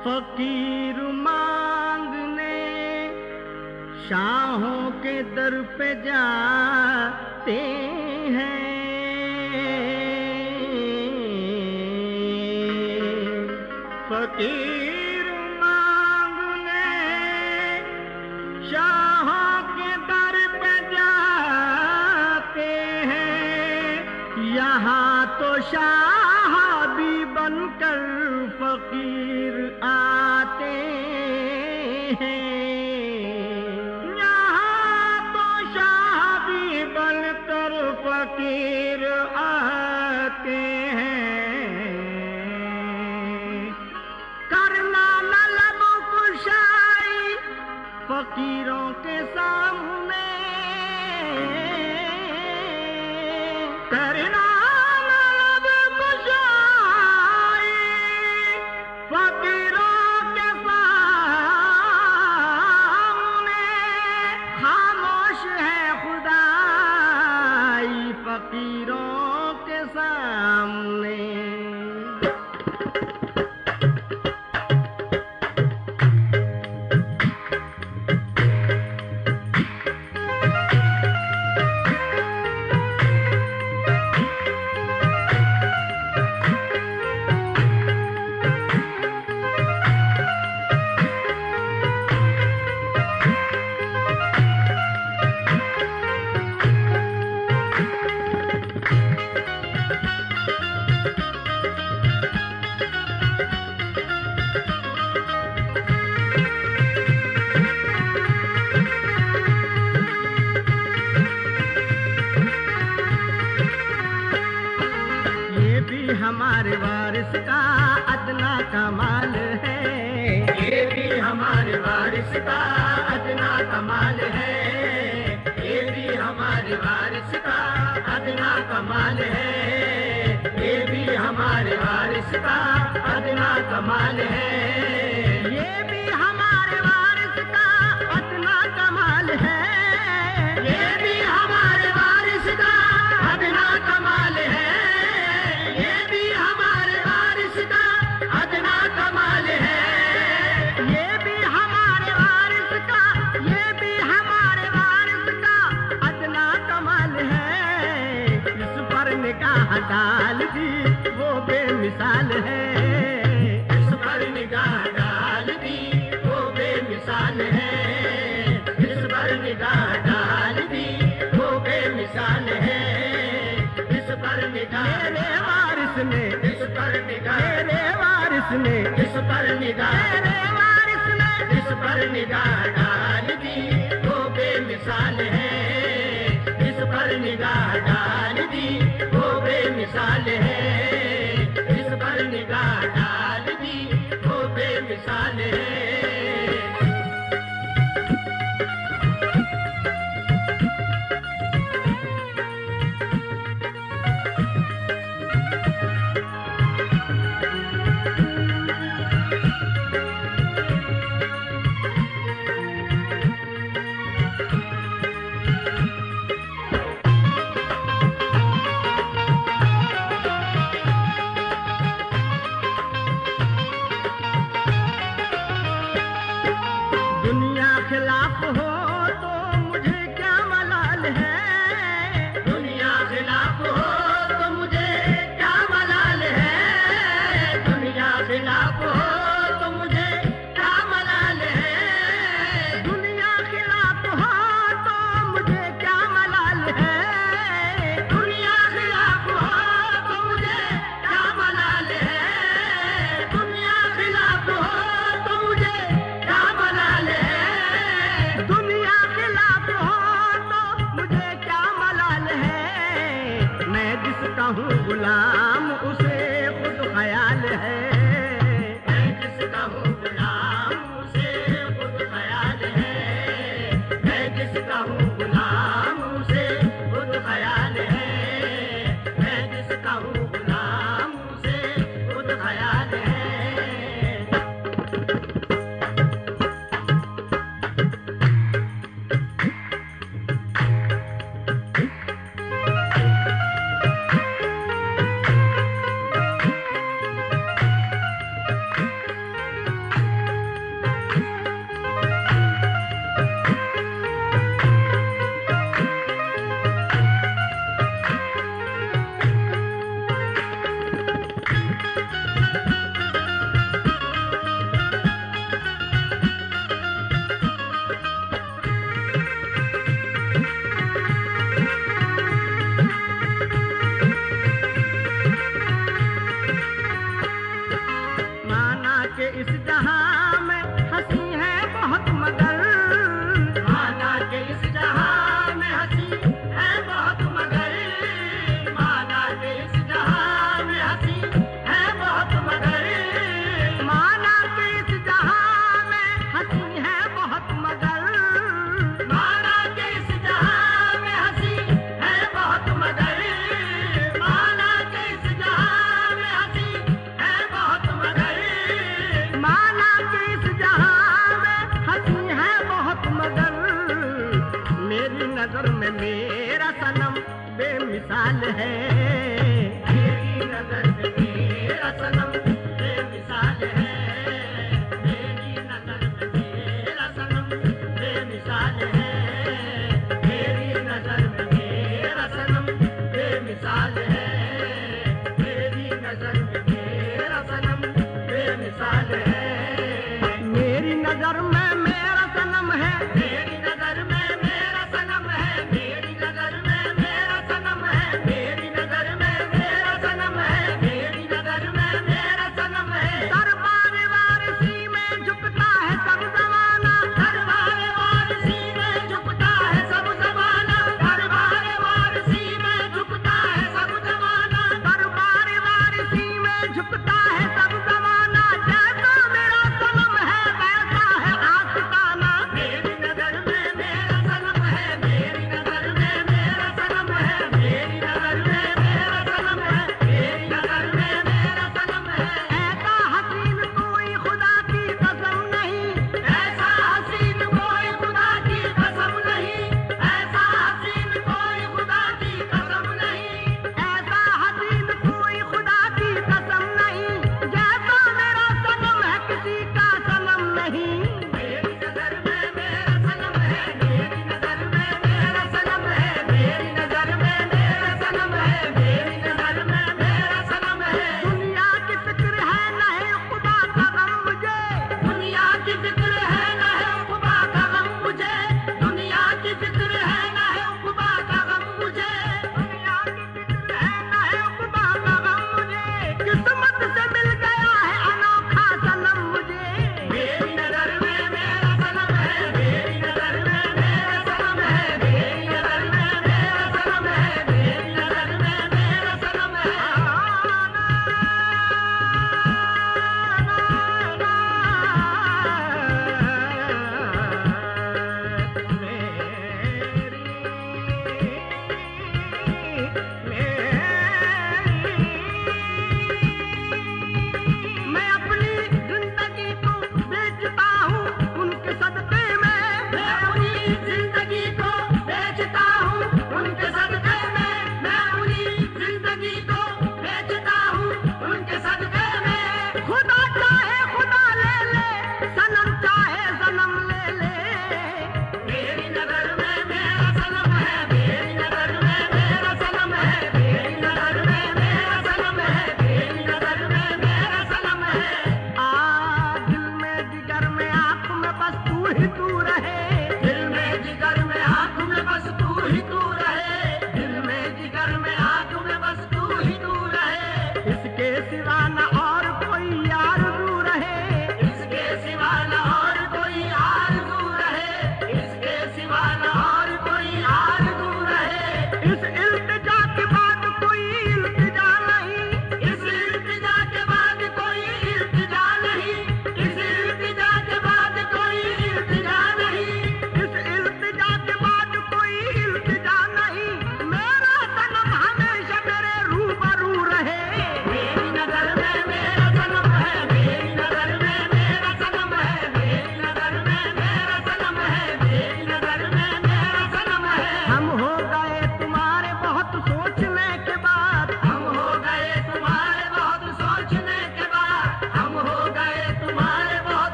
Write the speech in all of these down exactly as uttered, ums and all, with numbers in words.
फकीर मांगने शाहों के दर पे जाते हैं, फकीर मांगने शाहों के दर पे जाते हैं। यहाँ तो शाह भी बनकर फकीर आते हैं, यहाँ तो शाह भी बनकर फकीर आते हैं। करना न लब कुशाई फकीरों के सामने, करना फकीरों के सामने। हमारे वारिस का अदना कमाल है, ये भी हमारे वारिस का अदना कमाल है, ये भी हमारे वारिस का अदना कमाल है, ये भी हमारे वारिस का अदना कमाल है, ये भी हमारे वारिस का अदना कमाल है, ये भी हमारे वारिस का अदना कमाल है, निगाह डाल दी वो बेमिसाल है, इस पर निगाह डाल दी वो बेमिसाल है, इस पर निगाह डाल दी वो बेमिसाल है, इस पर निगाह मेरे वारिस ने, इस पर निगाह मेरे वारिस ने, इस पर निगाह मेरे वारिस ने, इस पर निगाह डाल दी वो बेमिसाल है, इस पर निगाह डाल दी वो बेमिसाल है, इस पर निगाह डाल दी वो बेमिसाल है। खिलाफ हो तो मुझे क्या मलाल है, दुनिया खिलाफ हो तो मुझे क्या मलाल है, दुनिया खिलाफ हो तो मुझे क्या मलाल है, दुनिया खिलाफ हो तो मुझे क्या मलाल है, दुनिया खिलाफ हो तो मुझे क्या मलाल है, दुनिया खिलाफ हो तो मुझे क्या मलाल है, दुनिया खिलाफ हो तो मुझे क्या मलाल है, मैं जिसका हूँ गुलाम उसे खुद ख्याल है, मैं जिसका हूँ गुलाम उसे खुद ख्याल है, मैं जिसका हूँ गुलाम उसे खुद ख्याल है, मैं जिसका हूँ गुलाम उसे खुद ख्याल है। बेमिसाल है। मेरी नजर में मेरा सनम बेमिसाल है, मेरी नजर में मेरा सनम बेमिसाल है, मेरी नजर में मेरा सनम बेमिसाल है, मेरी नजर में मेरा सनम बेमिसाल है। मेरी नजर में मेरा सनम है, मेरी नजर में मेरा सनम है, मेरी नजर में मेरा सनम है, मेरी नजर में मेरा सनम है, मेरी नजर में मेरा सनम है। दरबार वारसी में झुकता है सब जमाना, दरबार वारसी में झुकता है सब जमाना, दरबार वारसी में झुकता है सब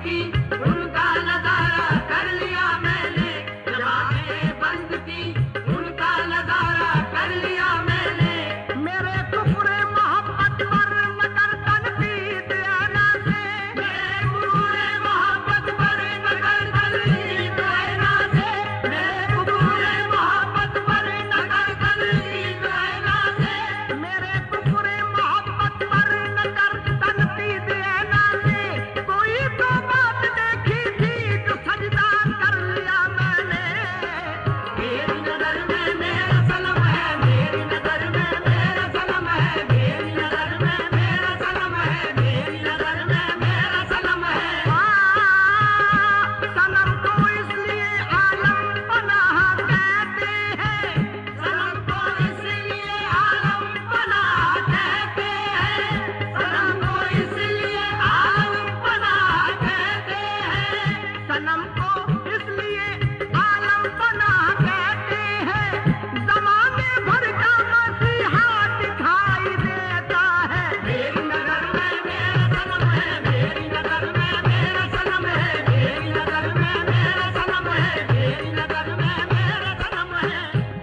की, उनका नजारा कर लिया मैंने, जब आंखें बंद की, उनका नजारा कर लिया मैंने। मेरे कुफरे मोहब्बत पर न कर तनकीद ऐना से, मेरे कुफरे मोहब्बत पर न कर तनकीद ऐना से, मेरे कुफरे मोहब्बत पर न कर तनकीद ऐना से, मेरे कुफरे मोहब्बत पर न कर तनकीद ऐना से। कोई तो बात देखी थी जो सजदा कर लिया मैंने। मेरी नजर में मेरा सनम है, मेरी नजर में मेरा सनम है, मेरी नजर में मेरा सनम है, मेरी नजर में मेरा सनम है। सनम को इसलिए आलम पनाह कहते हैं, सनम को इसलिए आलम पनाह कहते हैं, सनम को इसलिए आलम पनाह कहते हैं, सनम को इसलिए आलम पनाह कहते हैं। जमाने भर का मसीहा दिखाई देता है। मेरी नजर में मेरा सनम है, मेरी नजर में मेरा सनम है, मेरी नजर में मेरा सनम है, मेरी नजर में मेरा सनम है।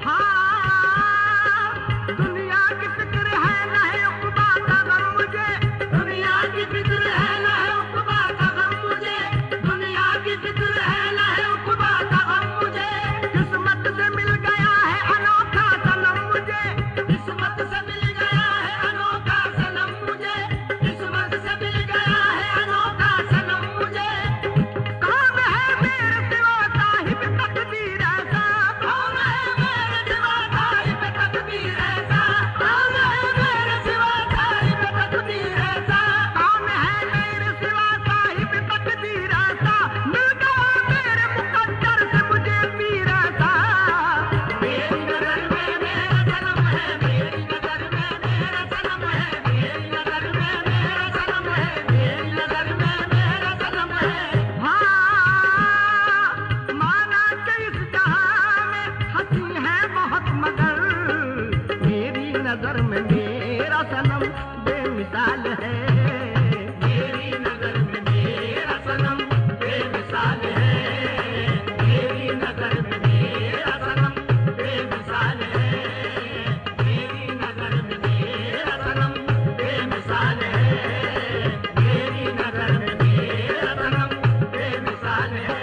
हाँ, दुनिया की फिक्र है न है उक़बा का गम मुझे, दुनिया की फिक्र है न है उक़बा का गम मुझे, दुनिया की फिक्र है न है उक़बा का गम मुझे। किस्मत से मिल गया है अनोखा सनम मुझे, किस्मत से मिल गया है अनोखा सनम मुझे, किस्मत से मिल गया है अनोखा सनम मुझे। कौन है मेरे सिवा साहिब तकदीर ऐसा, कौन है मेरे सिवा साहिब तकदीर ऐसा, कौन है मेरे सिवा साहिब तकदीर ऐसा, कौन है मेरे सिवा साहिब तकदीर ऐसा। मिल गया मेरे मुकद्दर से मुझे पीर ऐसा। मेरी नजर में मेरा सनम है, मेरी नजर में मेरा सनम है, मेरी नजर में मेरा सनम है, मेरी नजर में मेरा सनम है। हाँ, माना कि इस जहां में हंसी है बहुत मगर, मेरी नजर में मेरा सनम बेमिसाल है। मेरी नजर में मेरा सनम बेमिसाल है, मेरी नजर में मेरा सनम बेमिसाल है, मेरी नजर में मेरा सनम बेमिसाल है, मेरी नजर में मेरा सनम बेमिसाल है।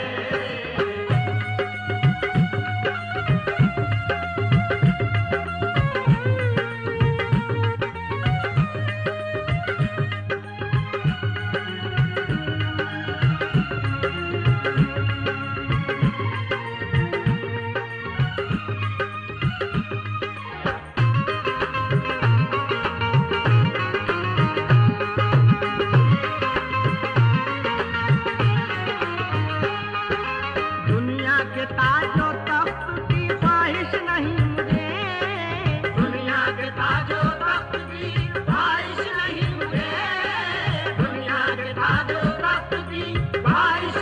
दुनिया के ताजो तख्त की ख्वाहिश नहीं मुझे, दुनिया के ताजो तख्त की ख्वाहिश नहीं मुझे, दुनिया के ताजो तख्त की ख्वाहिश